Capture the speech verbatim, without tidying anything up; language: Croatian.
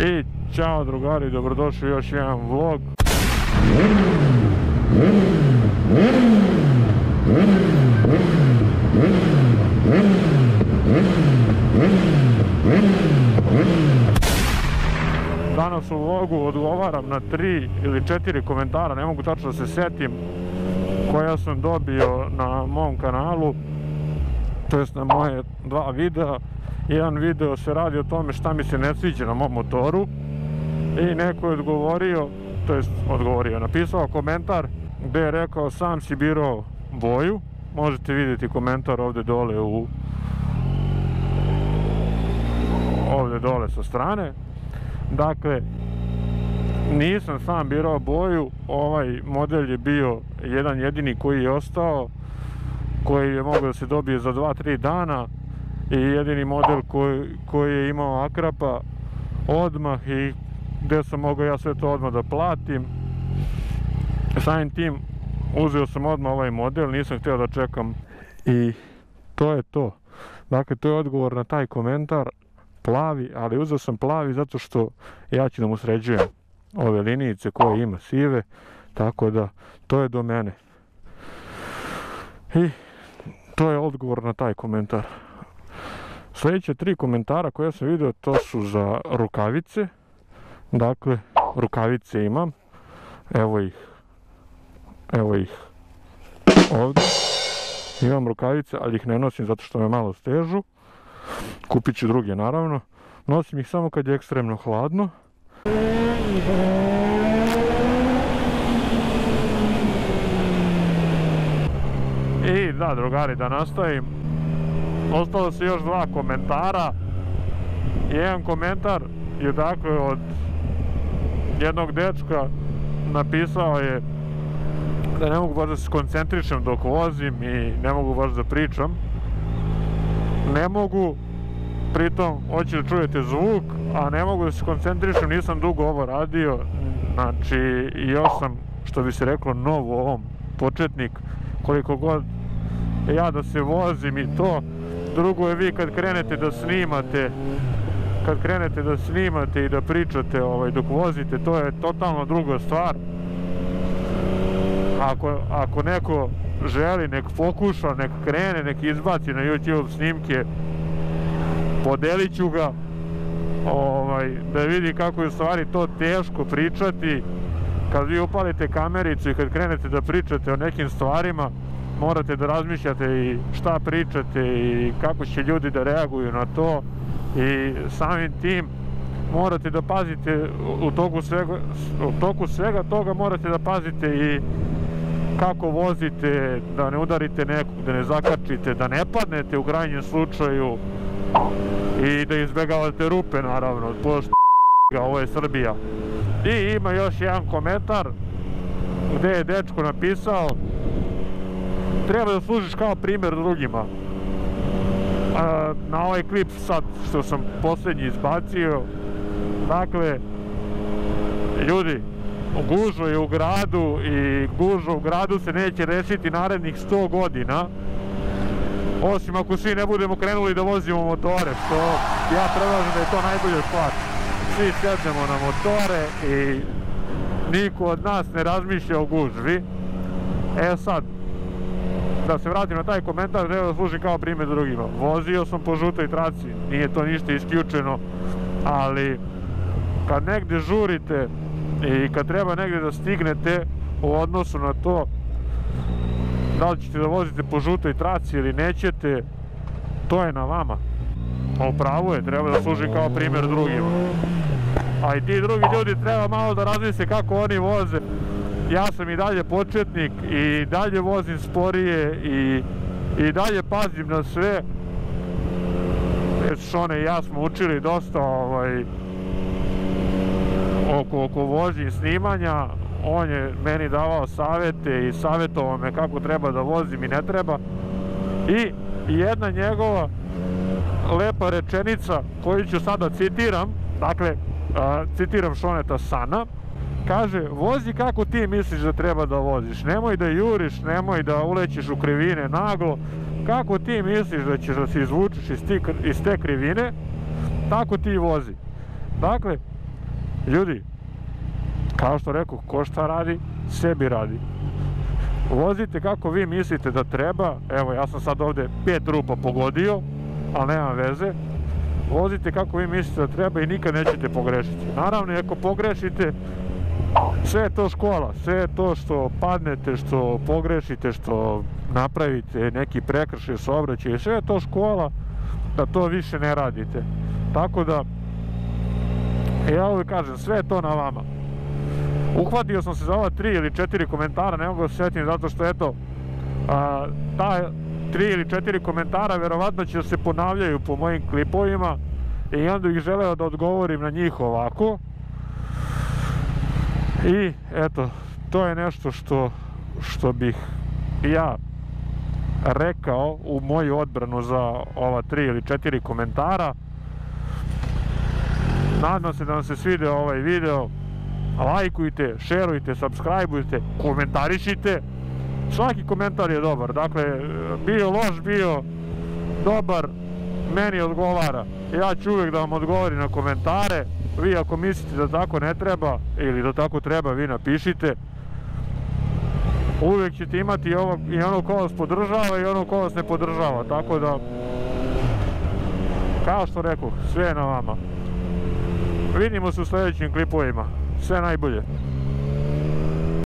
I ćao drugari, dobrodošli u još jedan vlog. Danas u vlogu odgovaram na tri ili četiri komentara, ne mogu tačno da se setim, koja sam dobio na mom kanalu, to jest na moje dva videa. Jedan video se radi o tome šta mi se ne sviđa na mom motoru i neko je odgovorio, to jest odgovorio, napisao komentar gde je rekao sam si birao boju. Možete vidjeti komentar ovdje dole u ovdje dole sa strane. Dakle, nisam sam birao boju, ovaj model je bio jedan jedini koji je ostao, koji je mogao da se dobije za dva tri dana i jedini model koji, koji je imao akrapa odmah i gdje sam mogao ja sve to odmah da platim. Samim tim uzeo sam odmah ovaj model, nisam htio da čekam i to je to. Dakle, to je odgovor na taj komentar, plavi, ali uzeo sam plavi zato što ja ću da mu sređujem ove linijice koje ima sive, tako da to je do mene. I to je odgovor na taj komentar. Sljedeće tri komentara koje sam vidio, to su za rukavice. Dakle, rukavice imam. Evo ih. Evo ih. Ovdje. Imam rukavice, ali ih ne nosim zato što me malo stežu. Kupit ću druge, naravno. Nosim ih samo kad je ekstremno hladno. I da, drugari, da nastavim. Ostalo su još dva komentara. Jedan komentar je dakle od jednog dečka, napisao je da ne mogu baš da se koncentrišem dok vozim i ne mogu baš da pričam. Ne mogu, pritom hoće da čujete zvuk, a ne mogu da se koncentrišem, nisam dugo ovo radio. Znači, još sam, što bi se reklo, nov u ovom, početnik, koliko god ja da se vozim i to. Drugo je vi kad krenete da snimate, kad krenete da snimate i da pričate ovaj, dok vozite, to je totalno druga stvar. Ako, ako neko želi, nek pokuša, nek krene, nek izbaci na YouTube snimke, podelit ću ga, ovaj, da vidi kako je u stvari to teško pričati. Kad vi upalite kamericu i kad krenete da pričate o nekim stvarima, morate da razmišljate i šta pričate i kako će ljudi da reaguju na to i samim tim morate da pazite u toku svega, u toku svega toga morate da pazite i kako vozite, da ne udarite nekog, da ne zakačite, da ne padnete u krajnjem slučaju i da izbjegavate rupe, naravno, pošto ovo je Srbija. I ima još jedan komentar gdje je dečko napisao treba da služiš kao primjer drugima. Na ovaj klip sad što sam posljednji izbacio, dakle, ljudi, gužva je u gradu i gužva u gradu se neće rešiti narednih sto godina, osim ako svi ne budemo krenuli da vozimo motore, što ja predlažem da je to najbolja stvar. Svi sednemo na motore i niko od nas ne razmišlja o gužvi. E sad, da se vratim na taj komentar, treba da služi kao primjer drugima. Vozio sam po žutoj traci, nije to ništa isključeno, ali kad negdje žurite i kad treba negdje da stignete u odnosu na to da li ćete da vozite po žutoj traci ili nećete, to je na vama. A u pravu je, treba da služi kao primjer drugima. A i ti drugi ljudi treba malo da razmisle kako oni voze. Ja sam i dalje početnik i dalje vozim sporije i, i dalje pazim na sve. Šone i ja smo učili dosta ovaj, oko, oko vožnje i snimanja. On je meni davao savjete i savjetovao me kako treba da vozim i ne treba. I jedna njegova lepa rečenica koju ću sada citiram, dakle, a, citiram Šoneta Sana, kaže, vozi kako ti misliš da treba da voziš, nemoj da juriš, nemoj da ulećeš u krivine naglo, kako ti misliš da ćeš da se izvučeš iz, ti, iz te krivine, tako ti vozi. Dakle, Ljudi, kao što rekao, ko šta radi, sebi radi. Vozite kako vi mislite da treba. Evo, ja sam sad ovdje pet rupa pogodio, ali nema veze. Vozite kako vi mislite da treba i nikad nećete pogrešiti. Naravno, ako pogrešite, sve je to škola, sve je to što padnete, što pogrešite, što napravite neki prekršaj, saobraćaj, sve je to škola da to više ne radite. Tako da, ja uvijek kažem, sve je to na vama. Uhvatio sam se za ova tri ili četiri komentara, ne mogu da se sjetim zato što eto, a, ta tri ili četiri komentara verovatno će se ponavljaju po mojim klipovima i onda bih želeo da odgovorim na njih ovako. I eto, to je nešto što, što bih ja rekao u moju odbranu za ova tri ili četiri komentara. Nadam se da vam se svidio ovaj video. Lajkujte, šerujte, subscribeujte, komentarišite. Svaki komentar je dobar, dakle, bio loš, bio dobar, meni odgovara. Ja ću uvijek da vam odgovorim na komentare. Vi ako mislite da tako ne treba ili da tako treba, vi napišite. Uvijek ćete imati ovo, i ono ko vas podržava i ono ko vas ne podržava, tako da, kao što rekao, sve je na vama. Vidimo se u sljedećim klipovima. Sve najbolje.